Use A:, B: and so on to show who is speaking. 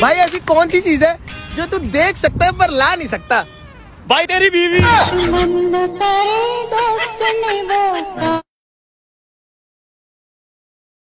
A: भाई ऐसी कौन सी चीज है जो तू देख सकता है पर ला नहीं सकता?
B: भाई तेरी बीवी।